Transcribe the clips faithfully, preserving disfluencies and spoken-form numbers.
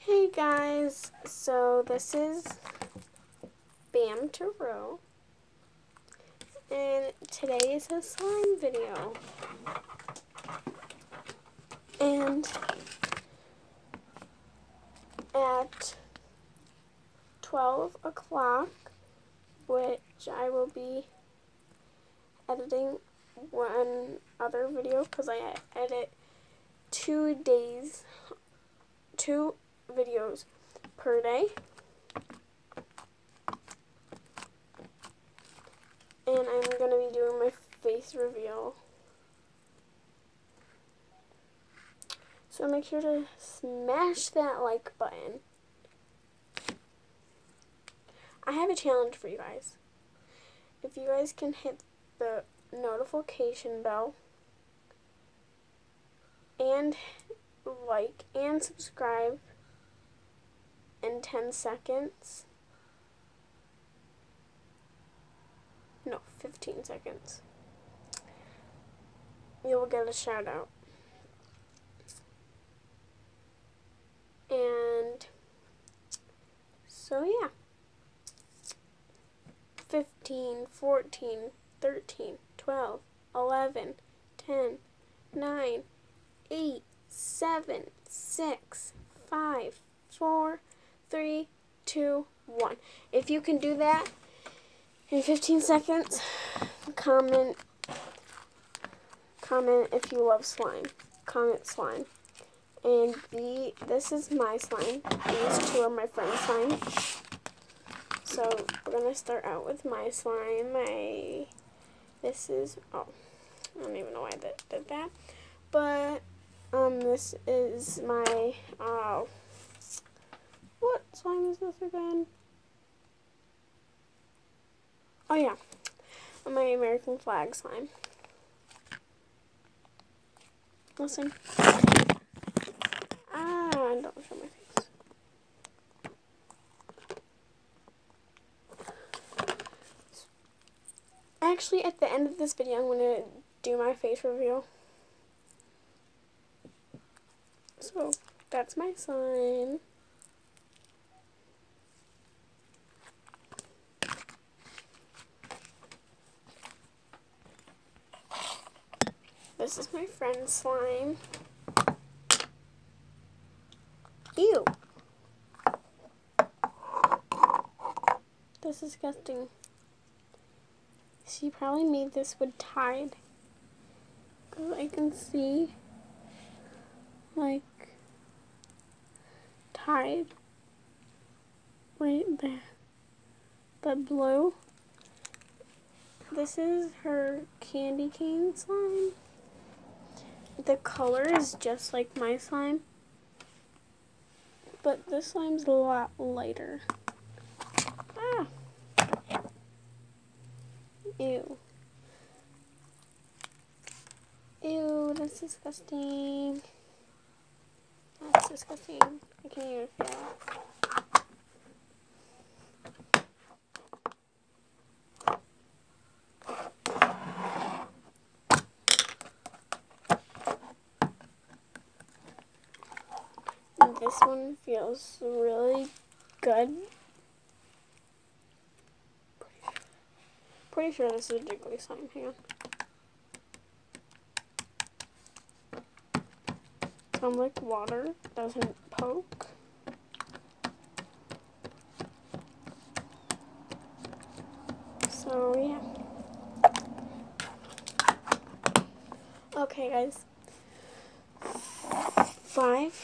Hey guys, so this is Bam Tarot, and today is a slime video, and at twelve o'clock, which I will be editing one other video because I edit two days, two videos per day, and I'm going to be doing my face reveal. So make sure to smash that like button. I have a challenge for you guys. If you guys can hit the notification bell and like and subscribe in ten seconds, no, fifteen seconds, you'll get a shout out. And so yeah, fifteen, fourteen, thirteen, twelve, eleven, ten, nine, eight, seven, six, five, four, three, two, one. If you can do that in fifteen seconds, comment comment if you love slime. Comment slime. And the this is my slime. These two are my friend's slime. So we're gonna start out with my slime. My this is oh I don't even know why that did that. But um this is my uh what slime is this again? Oh yeah. My American flag slime. Listen. Ah, don't show my face. Actually, at the end of this video, I'm going to do my face reveal. So, that's my slime. This is my friend's slime. Ew. That's disgusting. She probably made this with Tide. Because I can see, like, Tide right there. The blue. This is her candy cane slime. The color is just like my slime, but this slime's a lot lighter. Ah. Ew. Ew, that's disgusting. That's disgusting. I can't even feel it. This one feels really good. Pretty sure this is a jiggly slime. Hang on. Sounds like water. Doesn't poke. So yeah. Okay, guys. Five.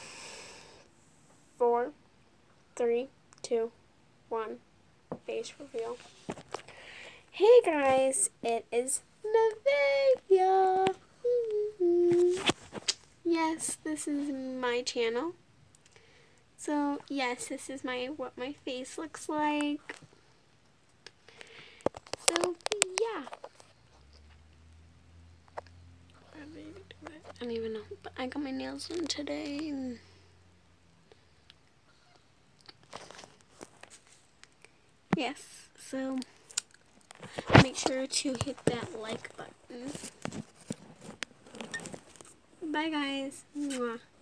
Four, three, two, one, face reveal. Hey guys, it is Navavia. Mm-hmm. Yes, this is my channel. So yes, this is my what my face looks like. So yeah. I don't even know, but I got my nails done today. And yes, so make sure to hit that like button. Bye guys. Mwah.